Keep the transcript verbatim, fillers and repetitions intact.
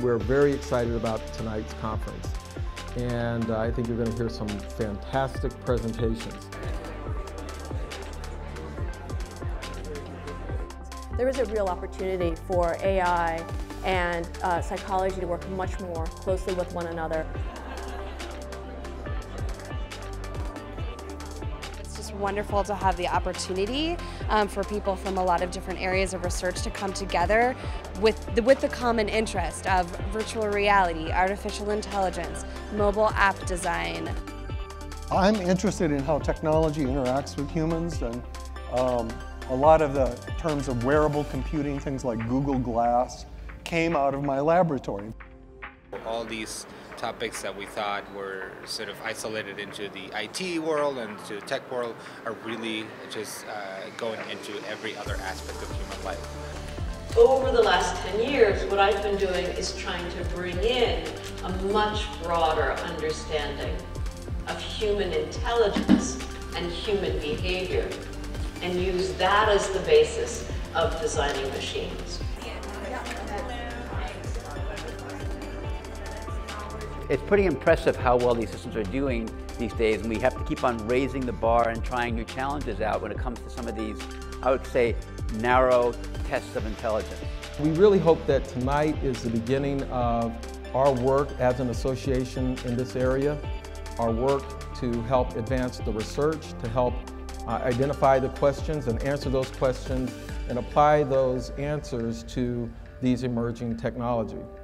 We're very excited about tonight's conference, and uh, I think you're going to hear some fantastic presentations. There is a real opportunity for A I and uh, psychology to work much more closely with one another. It's just wonderful to have the opportunity um, for people from a lot of different areas of research to come together with the, with the common interest of virtual reality, artificial intelligence, mobile app design. I'm interested in how technology interacts with humans, and um, a lot of the terms of wearable computing, things like Google Glass, came out of my laboratory. All these topics that we thought were sort of isolated into the I T world and to the tech world are really just uh, going into every other aspect of human life. Over the last ten years, what I've been doing is trying to bring in a much broader understanding of human intelligence and human behavior, and use that as the basis of designing machines. It's pretty impressive how well these systems are doing these days, and we have to keep on raising the bar and trying new challenges out when it comes to some of these, I would say, narrow tests of intelligence. We really hope that tonight is the beginning of our work as an association in this area, our work to help advance the research, to help Uh, identify the questions and answer those questions and apply those answers to these emerging technology.